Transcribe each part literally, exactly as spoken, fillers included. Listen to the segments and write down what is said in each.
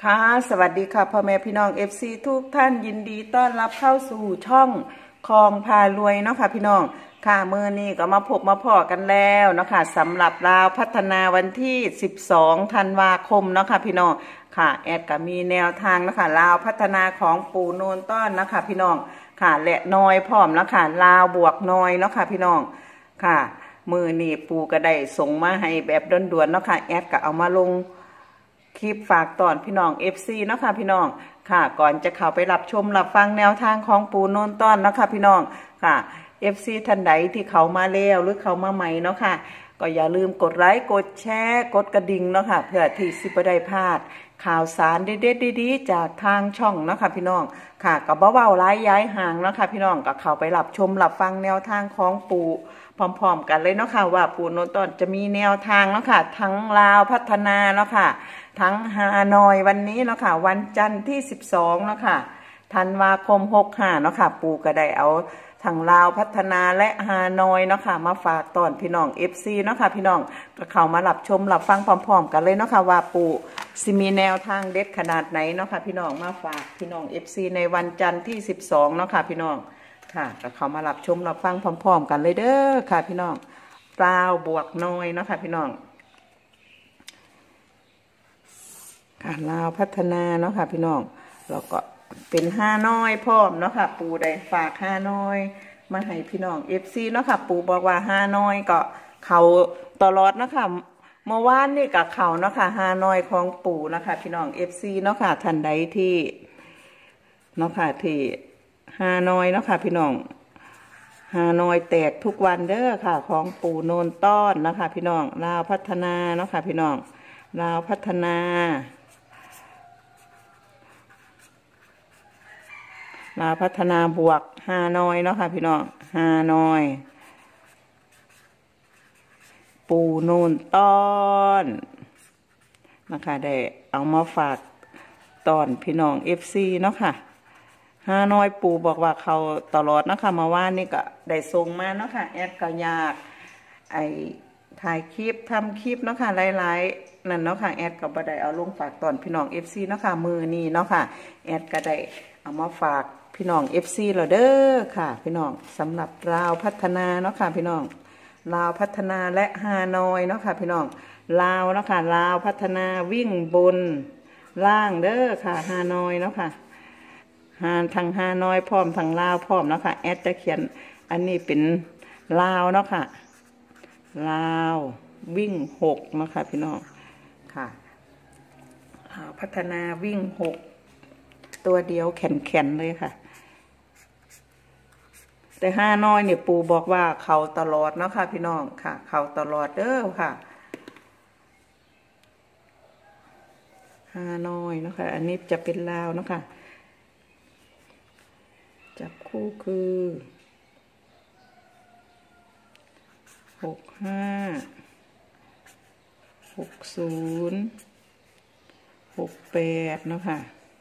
ค่ะสวัสดีค่ะพ่อแม่พี่น้อง เอฟ ซี ทุกท่านยินดีต้อนรับเข้าสู่ช่องคลองพารวยเนาะค่ะพี่น้องค่ะมื้อนี้ก็มาพบมาพอกันแล้วเนาะค่ะสำหรับลาวพัฒนาวันที่สิบสองธันวาคมเนาะค่ะพี่น้องค่ะแอดก็มีแนวทางเนาะค่ะลาวพัฒนาของปู่โนนต้อนเนาะค่ะพี่น้องค่ะและน้อยพร้อมเนาะค่ะลาวบวกน้อยเนาะค่ะพี่น้องค่ะมื้อนี้ปู่ก็ได้ส่งมาให้แบบด่วนๆเนาะค่ะแอดก็เอามาลงคลิปฝากตอนพี่น้อง เอฟ ซี เนาะค่ะพี่น้องค่ะก่อนจะเข้าไปรับชมรับฟังแนวทางของปู่โนนต้อนเนาะค่ะพี่น้องค่ะ เอฟ ซี ท่านใดที่เขามาแล้วหรือเขามาใหม่เนาะค่ะก็อย่าลืมกดไลค์กดแชร์กดกระดิ่งเนาะค่ะเพื่อที่สิบ่ได้พลาดข่าวสารเด็ดๆดีๆจากทางช่องเนาะค่ะพี่น้องค่ะก็บ่เว้าร้ายย้ายห่างเนาะค่ะพี่น้องก็เข้าไปรับชมรับฟังแนวทางของปู่พร้อมๆกันเลยเนาะค่ะว่าปู่โนนต้อนจะมีแนวทางเนาะค่ะทั้งลาวพัฒนาเนาะค่ะทั้งฮานอยวันนี้เนาะค่ะวันจันทร์ที่สิบสองเนาะค่ะธันวาคมหกสิบห้าเนาะค่ะปู่ก็ได้เอาทั้งลาวพัฒนาและฮานอยเนาะค่ะมาฝากตอนพี่น้อง เอฟ ซี เนาะค่ะพี่น้องก็เข้ามารับชมรับฟังพร้อมๆกันเลยเนาะค่ะว่าปู่สิมีแนวทางเด็ดขนาดไหนเนาะค่ะพี่น้องมาฝากพี่น้อง เอฟ ซี ในวันจันทร์ที่สิบสองเนาะค่ะพี่น้องค่ะก็เข้ามารับชมรับฟังพร้อมๆกันเลยเด้อค่ะพี่น้องลาวบวกน้อยเนาะค่ะพี่น้องค่ะลาวพัฒนาเนาะค่ะพี่น้องแล้วก็เป็นห้าน้อยพร้อมเนาะค่ะปู่ได้ฝากห้าน้อยมาให้พี่น้อง เอฟ ซี เนาะค่ะปู่บอกว่าห้าน้อยก็เขาตลอดเนาะค่ะเมื่อวานนี่กับเขาเนาะค่ะห้าน้อยของปู่เนาะค่ะพี่น้อง เอฟ ซี เนาะค่ะท่านใดที่เนาะค่ะที่ห้าน้อยเนาะค่ะพี่น้องห้าน้อยแตกทุกวันเด้อค่ะของปู่โนนต้อนนะคะพี่น้องลาวพัฒนาเนาะค่ะพี่น้องลาวพัฒนาลาวพัฒนาบวกฮานอยเนาะค่ะพี่น้องฮานอยปู่โนนต้อนนะคะได้เอามาฝากตอนพี่น้อง เอฟ ซี เนาะค่ะฮานอยปู่บอกว่าเขาตลอดนะคะมาว่านี่ก็ได้ส่งมาเนาะค่ะแอดก็อยากไอถ่ายคลิปทำคลิปเนาะค่ะหลายๆนั่นเนาะค่ะแอดก็บ่ได้เอาลงฝากตอนพี่น้อง เอฟ ซี เนาะค่ะมือนี้เนาะค่ะแอดก็ได้เอามาฝากพี่น้อง เอฟ ซี แล้วเด้อค่ะพี่น้องสำหรับลาวพัฒนาเนาะค่ะพี่น้องลาวพัฒนาและฮานอยเนาะค่ะพี่น้องลาวเนาะค่ะลาวพัฒนาวิ่งบนล่างเด้อค่ะฮานอยเนาะค่ะฮานทางฮานอยพร้อมทางลาวพร้อมเนาะค่ะแอดจะเขียนอันนี้เป็นลาวเนาะค่ะลาววิ่งหกเนาะค่ะพี่น้องค่ะพัฒนาวิ่งหกตัวเดียวแข็งๆเลยค่ะแต่ห้าน้อยเนี่ยปู่บอกว่าเขาตลอดเนาะค่ะพี่น้องค่ะเขาตลอดเด้อค่ะห้าน้อยเนาะค่ะอันนี้จะเป็นลาวเนาะค่ะจับคู่คือหกห้าหกศูนย์หกแปดเนาะค่ะ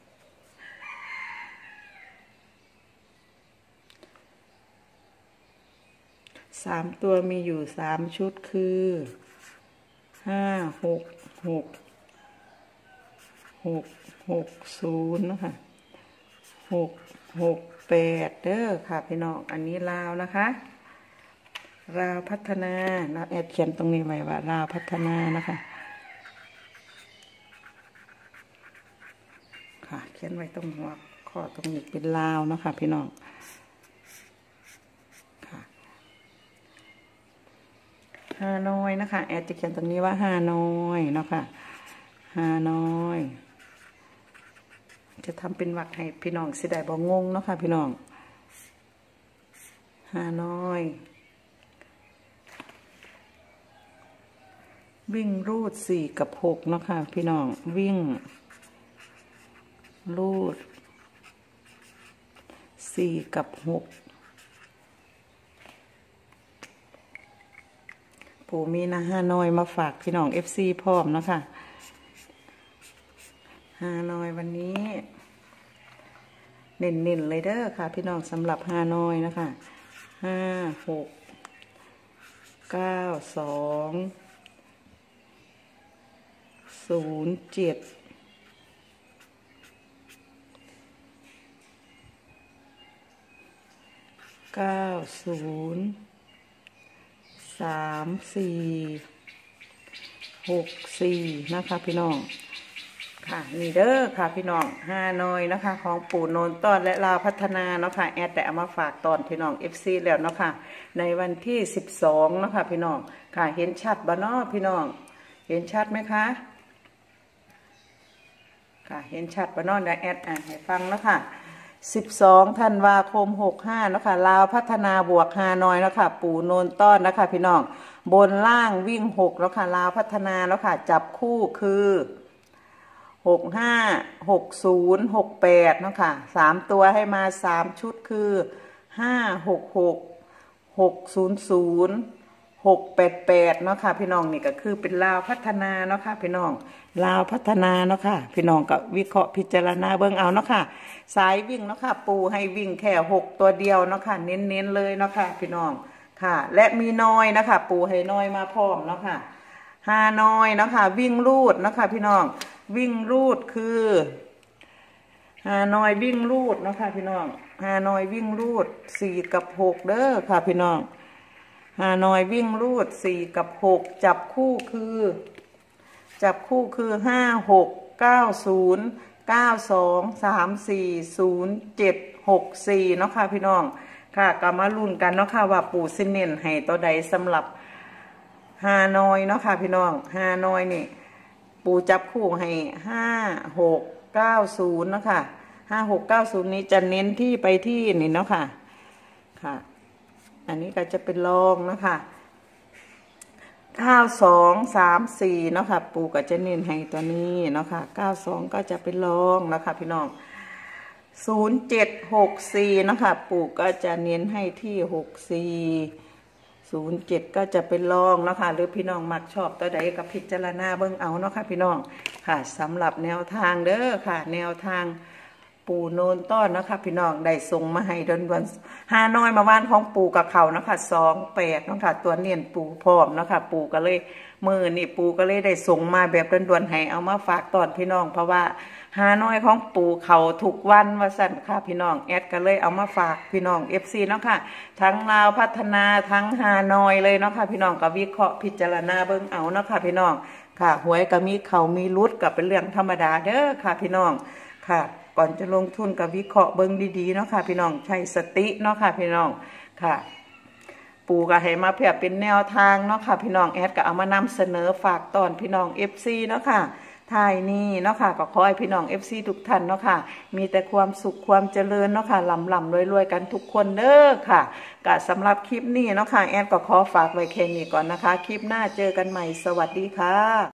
สามตัวมีอยู่สามชุดคือห้าหกหกหกหกศูนย์นะคะหกหกแปดเด้อค่ะพี่น้องอันนี้ลาวนะคะลาวพัฒนาเราแอดเขียนตรงนี้ไว้ว่าลาวพัฒนานะคะค่ะเขียนไว้ตรงหัวข้อตรงนี้เป็นลาวเนาะค่ะพี่น้องฮานอยนะคะแอดจะเขียนตรงนี้ว่าฮานอยเนาะค่ะฮานอยจะทำเป็นวรรคให้พี่น้องสิได้บ่งงเนาะค่ะพี่น้องฮานอยวิ่งรูดสี่กับหกเนาะค่ะพี่น้องวิ่งรูดสี่กับหกปู่มีนะฮานอยมาฝากพี่น้อง เอฟ ซี พร้อมเนาะค่ะฮานอยวันนี้เน้นๆเลยเด้อค่ะพี่น้องสำหรับฮานอยนะคะห้าหกเก้าสองศูนย์เจ็ดเก้าศูนย์สามสี่หกสี่นะคะพี่น้องค่ะนี่เด้อค่ะพี่น้องฮานอยนะคะของปู่โนนต้อนและลาวพัฒนาเนาะค่ะแอดแต่เอามาฝากตอนพี่น้องเอฟซีแล้วเนาะค่ะในวันที่สิบสองเนาะค่ะพี่น้องค่ะเห็นชัดบ่เนาะพี่น้องเห็นชัดไหมคะค่ะเห็นชัดบ่เนาะเดี๋ยวแอดอ่านให้ฟังเนาะค่ะสิบสองธันวาคมหกห้าเนาะค่ะลาวพัฒนาบวกฮานอยเนาะค่ะปู่โนนต้อนนะคะพี่น้องบนล่างวิ่งหกแล้วค่ะลาวพัฒนาแล้วค่ะจับคู่คือหกห้าหกศูนย์หกแปดเนาะค่ะสามตัวให้มาสามชุดคือห้าหกหกหกศูนย์ศูนย์หกแปดแปดเนาะค่ะพี่น้องนี่ก็คือเป็นลาวพัฒนาเนาะค่ะพี่น้องลาวพัฒนาเนาะค่ะพี่น้องก็วิเคราะห์พิจารณาเบิ่งเอาเนาะค่ะสายวิ่งเนาะค่ะปูให้วิ่งแค่หกตัวเดียวเนาะค่ะเน้นๆเลยเนาะค่ะพี่น้องค่ะและมีน้อยนะคะปูให้น้อยมาพร้อมเนาะค่ะฮานอยเนาะค่ะวิ่งรูดเนาะค่ะพี่น้องวิ่งรูดคือฮานอยวิ่งรูดเนาะค่ะพี่น้องฮานอยวิ่งรูดสี่กับหกเด้อค่ะพี่น้องฮานอยวิ่งรูดสี่กับหกจับคู่คือจับคู่คือห้าหกเก้าศูนย์เก้าสองสามสี่ศูนย์เจ็ดหกสี่เนาะค่ะพี่น้องค่ะก็มาลุ้นกันเนาะค่ะว่าปู่สิเน้นให้ตัวใดสำหรับฮานอยเนาะค่ะพี่น้องฮานอยนี่ปู่จับคู่ให้ห้าหกเก้าศูนย์เนาะค่ะห้าหกเก้าศูนย์นี้จะเน้นที่ไปที่นี่เนาะค่ะค่ะอันนี้ก็จะเป็นรองนะคะเก้าสองสามสี่เนาะค่ะปู่ก็จะเน้นให้ตัวนี้เนาะค่ะเก้าสองก็จะเป็นรองนะคะพี่น้องศูนย์เจ็ดหกสี่เนาะค่ะปู่ก็จะเน้นให้ที่หกสี่ศูนย์เจ็ดก็จะเป็นรองเนาะค่ะหรือพี่น้องมักชอบตัวใดกับพิจารณาเบิ่งเอาเนาะค่ะพี่น้องค่ะสำหรับแนวทางเด้อค่ะแนวทางปู่โนนต้อนนะคะพี่น้องได้ส่งมาให้ดนวันฮานอยมาว่านของปู่กับเขานะคะสองแปดเนาะค่ะตัวเนียนปู่พร้อมเนาะค่ะปู่ก็เลยมือนี่ปู่ก็เลยได้ส่งมาแบบดวนๆให้เอามาฝากตอนพี่น้องเพราะว่าฮานอยของปู่เขาทุกวันว่าสั่นค่ะพี่น้องแอดก็เลยเอามาฝากพี่น้องเอฟซีเนาะค่ะทั้งลาวพัฒนาทั้งฮานอยเลยเนาะค่ะพี่น้องก็วิเคราะห์พิจารณาเบิ่งเอาเนาะค่ะพี่น้องค่ะหวยก็มีเขามีรุดก็เป็นเรื่องธรรมดาเด้อค่ะพี่น้องค่ะก่อนจะลงทุนกับวิเคราะห์เบิ้งดีๆเนาะค่ะพี่น้องใช้สติเนาะค่ะพี่น้องค่ะปู่ก็ให้มาเพื่อเป็นแนวทางเนาะค่ะพี่น้องแอดก็เอามานำเสนอฝากตอนพี่น้องเอฟซีเนาะค่ะท้ายนี้เนาะค่ะก็ขอให้พี่น้องเอฟซีทุกท่านเนาะค่ะมีแต่ความสุขความเจริญเนาะค่ะลำลำรวยๆกันทุกคนเด้อค่ะก็สำหรับคลิปนี้เนาะค่ะแอดก็ขอฝากไว้แค่นี้ก่อนนะคะคลิปหน้าเจอกันใหม่สวัสดีค่ะ